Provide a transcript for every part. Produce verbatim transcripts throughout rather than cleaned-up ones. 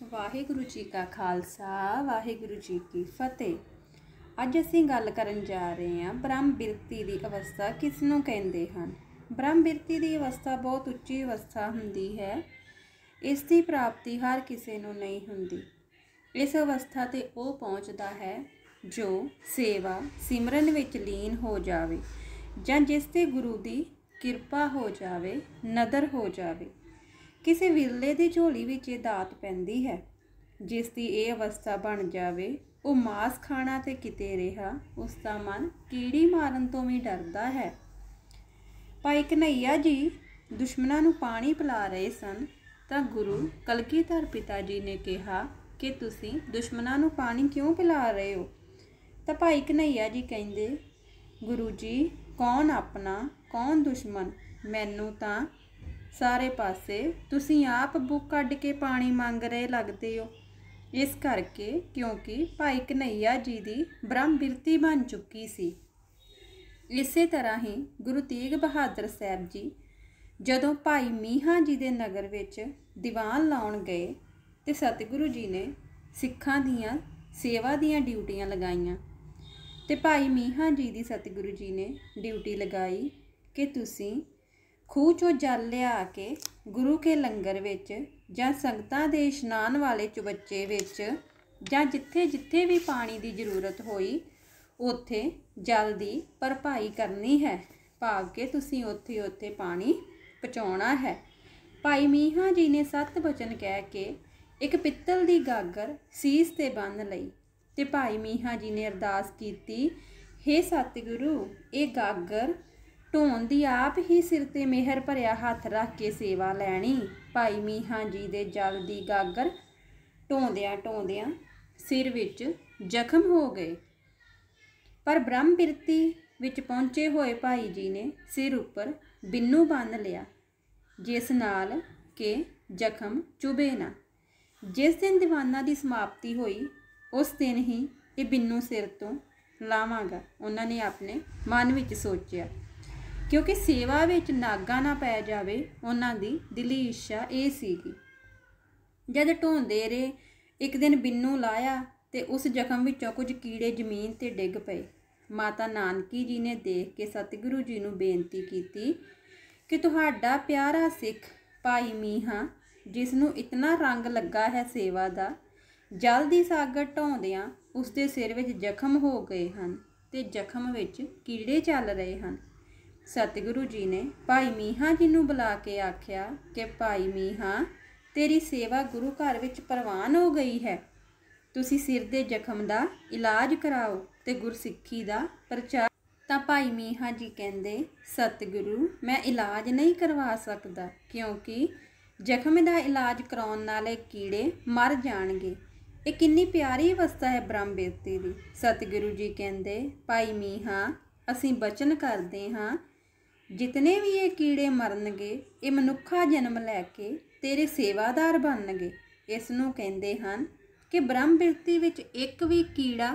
ਵਾਹਿਗੁਰੂ ਜੀ ਕਾ ਖਾਲਸਾ ਵਾਹਿਗੁਰੂ ਜੀ ਕੀ ਫਤਿਹ। ਅੱਜ ਅਸੀਂ ਗੱਲ ਕਰਨ ਜਾ ਰਹੇ ਹਾਂ ਬ੍ਰਹਮ ਬਿਰਤੀ ਦੀ ਅਵਸਥਾ ਕਿਸ ਨੂੰ ਕਹਿੰਦੇ ਹਨ। ਬ੍ਰਹਮ ਬਿਰਤੀ ਦੀ ਅਵਸਥਾ ਬਹੁਤ ਉੱਚੀ ਅਵਸਥਾ ਹੁੰਦੀ ਹੈ। ਇਸ ਦੀ ਪ੍ਰਾਪਤੀ ਹਰ ਕਿਸੇ ਨੂੰ ਨਹੀਂ ਹੁੰਦੀ। ਇਸ ਅਵਸਥਾ 'ਤੇ ਉਹ ਪਹੁੰਚਦਾ ਹੈ ਜੋ ਸੇਵਾ ਸਿਮਰਨ ਵਿੱਚ ਲੀਨ ਹੋ ਜਾਵੇ ਜਾਂ ਜਿਸ 'ਤੇ ਗੁਰੂ ਦੀ ਕਿਰਪਾ ਹੋ ਜਾਵੇ, ਨਦਰ ਹੋ ਜਾਵੇ। ਕਿਸੇ ਵਿਰਲੇ ਦੀ ਝੋਲੀ ਵਿੱਚ ਇਹ ਦਾਤ ਪੈਂਦੀ ਹੈ। ਜਿਸ ਦੀ ਇਹ ਅਵਸਥਾ ਬਣ ਜਾਵੇ, ਉਹ ਮਾਸ ਖਾਣਾ ਤੇ ਕਿਤੇ ਰਿਹਾ, ਉਸ ਦਾ ਮਨ ਕੀੜੀ ਮਾਰਨ ਤੋਂ ਵੀ ਡਰਦਾ ਹੈ। ਭਾਈ ਕਨ੍ਹਈਆ ਜੀ ਦੁਸ਼ਮਣਾਂ ਨੂੰ ਪਾਣੀ ਪਿਲਾ ਰਹੇ ਸਨ ਤਾਂ ਗੁਰੂ ਕਲਗੀਧਰ ਪਿਤਾ ਜੀ ਨੇ ਕਿਹਾ ਕਿ ਤੁਸੀਂ ਦੁਸ਼ਮਣਾਂ ਨੂੰ ਪਾਣੀ ਕਿਉਂ ਪਿਲਾ ਰਹੇ ਹੋ। ਤਾਂ ਭਾਈ ਕਨ੍ਹਈਆ ਜੀ ਕਹਿੰਦੇ, ਗੁਰੂ ਜੀ ਕੌਣ ਆਪਣਾ ਕੌਣ ਦੁਸ਼ਮਣ, ਮੈਨੂੰ ਤਾਂ ਸਾਰੇ ਪਾਸੇ ਤੁਸੀਂ ਆਪ ਬੁੱਕ ਕੱਢ ਕੇ ਪਾਣੀ ਮੰਗ ਰਹੇ ਲੱਗਦੇ ਹੋ। ਇਸ ਕਰਕੇ ਕਿਉਂਕਿ ਭਾਈ ਕਨ੍ਹਈਆ ਜੀ ਦੀ ਬ੍ਰਹਮ ਬਿਰਤੀ ਬਣ ਚੁੱਕੀ ਸੀ। ਇਸੇ ਤਰ੍ਹਾਂ ਹੀ ਗੁਰੂ ਤੇਗ ਬਹਾਦਰ ਸਾਹਿਬ ਜੀ ਜਦੋਂ ਭਾਈ ਮੀਹਾਂ ਜੀ ਦੇ ਨਗਰ ਵਿੱਚ ਦੀਵਾਨ ਲਾਉਣ ਗਏ ਤੇ ਸਤਿਗੁਰੂ ਜੀ ਨੇ ਸਿੱਖਾਂ ਦੀਆਂ ਸੇਵਾ ਦੀਆਂ ਡਿਊਟੀਆਂ ਲਗਾਈਆਂ ਤੇ ਭਾਈ ਮੀਹਾਂ ਜੀ ਦੀ ਸਤਿਗੁਰੂ ਜੀ ਨੇ ਡਿਊਟੀ ਲਗਾਈ ਕਿ ਤੁਸੀਂ ਖੂਹ 'ਚੋਂ ਜਲ ਲਿਆ ਕੇ ਗੁਰੂ ਕੇ ਲੰਗਰ ਵਿੱਚ ਜਾਂ ਸੰਗਤਾਂ ਦੇ ਇਸ਼ਨਾਨ ਵਾਲੇ ਚੁਬੱਚੇ ਵਿੱਚ ਜਾਂ ਜਿੱਥੇ ਜਿੱਥੇ ਵੀ ਪਾਣੀ ਦੀ ਜ਼ਰੂਰਤ ਹੋਈ ਉੱਥੇ ਜਲ ਦੀ ਭਰਪਾਈ ਕਰਨੀ ਹੈ, ਭਾਵ ਕਿ ਤੁਸੀਂ ਉੱਥੇ ਉੱਥੇ ਪਾਣੀ ਪਹੁੰਚਾਉਣਾ ਹੈ। ਭਾਈ ਮੀਹਾਂ ਜੀ ਨੇ ਸੱਤ ਬਚਨ ਕਹਿ ਕੇ ਇੱਕ ਪਿੱਤਲ ਦੀ ਗਾਗਰ ਸੀਸ 'ਤੇ ਬੰਨ੍ਹ ਲਈ ਤੇ ਭਾਈ ਮੀਹਾਂ ਜੀ ਨੇ ਅਰਦਾਸ ਕੀਤੀ, ਹੇ ਸਤਿਗੁਰੂ ਇਹ ਗਾਗਰ ਢੋਣ ਦੀ ਆਪ ਹੀ ਸਿਰ 'ਤੇ ਮਿਹਰ ਭਰਿਆ ਹੱਥ ਰੱਖ ਕੇ ਸੇਵਾ ਲੈਣੀ। ਭਾਈ ਮੀਹਾਂ ਜੀ ਦੇ ਜਲ ਦੀ ਗਾਗਰ ਢੋਂਦਿਆਂ ਢੋਂਦਿਆਂ ਸਿਰ ਵਿੱਚ ਜ਼ਖਮ ਹੋ ਗਏ, ਪਰ ਬ੍ਰਹਮ ਬਿਰਤੀ ਵਿੱਚ ਪਹੁੰਚੇ ਹੋਏ ਭਾਈ ਜੀ ਨੇ ਸਿਰ ਉੱਪਰ ਬਿੰਨੂ ਬੰਨ੍ਹ ਲਿਆ ਜਿਸ ਨਾਲ ਕਿ ਜ਼ਖਮ ਚੁਭੇ ਨਾ। ਜਿਸ ਦਿਨ ਦੀਵਾਨਾਂ ਦੀ ਸਮਾਪਤੀ ਹੋਈ ਉਸ ਦਿਨ ਹੀ ਇਹ ਬਿੰਨੂ ਸਿਰ ਤੋਂ ਲਾਵਾਂਗਾ, ਉਹਨਾਂ ਨੇ ਆਪਣੇ ਮਨ ਵਿੱਚ ਸੋਚਿਆ, ਕਿਉਂਕਿ ਸੇਵਾ ਵਿੱਚ ਨਾਗਾ ਨਾ ਪੈ ਜਾਵੇ, ਉਹਨਾਂ ਦੀ ਦਿਲੀ ਇੱਛਾ ਇਹ ਸੀਗੀ। ਜਦ ਢੋਂਦੇ ਰਹੇ ਇੱਕ ਦਿਨ ਬਿੰਨੂ ਲਾਇਆ ਤੇ ਉਸ ਜ਼ਖਮ ਵਿੱਚੋਂ ਕੁਝ ਕੀੜੇ ਜ਼ਮੀਨ 'ਤੇ ਡਿੱਗ ਪਏ। ਮਾਤਾ ਨਾਨਕੀ ਜੀ ਨੇ ਦੇਖ ਕੇ ਸਤਿਗੁਰੂ ਜੀ ਨੂੰ ਬੇਨਤੀ ਕੀਤੀ ਕਿ ਤੁਹਾਡਾ ਪਿਆਰਾ ਸਿੱਖ ਭਾਈ ਮੀਹਾਂ, ਜਿਸ ਨੂੰ ਇਤਨਾ ਰੰਗ ਲੱਗਾ ਹੈ ਸੇਵਾ ਦਾ, ਜਲ ਦੀ ਸਾਗਰ ਢੋਂਦਿਆਂ ਉਸ ਦੇ ਸਿਰ ਵਿੱਚ ਜ਼ਖਮ ਹੋ ਗਏ ਹਨ ਤੇ ਜ਼ਖਮ ਵਿੱਚ ਕੀੜੇ ਚੱਲ ਰਹੇ ਹਨ। ਸਤਿਗੁਰੂ ਜੀ ਨੇ ਭਾਈ ਮੀਹਾਂ ਜੀ ਨੂੰ ਬੁਲਾ ਕੇ ਆਖਿਆ ਕਿ ਭਾਈ ਮੀਹਾਂ, ਤੇਰੀ ਸੇਵਾ ਗੁਰੂ ਘਰ ਵਿੱਚ ਪ੍ਰਵਾਨ ਹੋ ਗਈ ਹੈ, ਤੁਸੀਂ ਸਿਰ ਦੇ ਜ਼ਖਮ ਦਾ ਇਲਾਜ ਕਰਾਓ ਤੇ ਗੁਰਸਿੱਖੀ ਦਾ ਪ੍ਰਚਾਰ। ਤਾਂ ਭਾਈ ਮੀਹਾਂ ਜੀ ਕਹਿੰਦੇ, ਸਤਿਗੁਰੂ ਮੈਂ ਇਲਾਜ ਨਹੀਂ ਕਰਵਾ ਸਕਦਾ, ਕਿਉਂਕਿ ਜ਼ਖਮ ਦਾ ਇਲਾਜ ਕਰਾਉਣ ਨਾਲੇ ਕੀੜੇ ਮਰ ਜਾਣਗੇ। ਇਹ ਕਿੰਨੀ ਪਿਆਰੀ ਅਵਸਥਾ ਹੈ ਬ੍ਰਹਮ ਬਿਰਤੀ ਦੀ। ਸਤਿਗੁਰੂ ਜੀ ਕਹਿੰਦੇ, ਭਾਈ ਮੀਹਾਂ ਅਸੀਂ ਬਚਨ ਕਰਦੇ ਹਾਂ ਜਿਤਨੇ ਵੀ ਇਹ ਕੀੜੇ ਮਰਨਗੇ ਇਹ ਮਨੁੱਖਾ ਜਨਮ ਲੈ ਕੇ ਤੇਰੇ ਸੇਵਾਦਾਰ ਬਣਨਗੇ। ਇਸ ਨੂੰ ਕਹਿੰਦੇ ਹਨ ਕਿ ਬ੍ਰਹਮ ਬਿਰਤੀ ਵਿੱਚ ਇੱਕ ਵੀ ਕੀੜਾ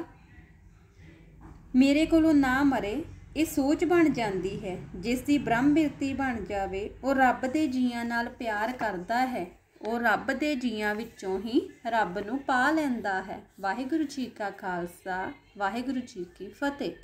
ਮੇਰੇ ਕੋਲੋਂ ਨਾ ਮਰੇ, ਇਹ ਸੋਚ ਬਣ ਜਾਂਦੀ ਹੈ। ਜਿਸ ਦੀ ਬ੍ਰਹਮ ਬਿਰਤੀ ਬਣ ਜਾਵੇ ਉਹ ਰੱਬ ਦੇ ਜੀਆਂ ਨਾਲ ਪਿਆਰ ਕਰਦਾ ਹੈ, ਉਹ ਰੱਬ ਦੇ ਜੀਆਂ ਵਿੱਚੋਂ ਹੀ ਰੱਬ ਨੂੰ ਪਾ ਲੈਂਦਾ ਹੈ। ਵਾਹਿਗੁਰੂ ਜੀ ਕਾ ਖਾਲਸਾ ਵਾਹਿਗੁਰੂ ਜੀ ਕੀ ਫਤਿਹ।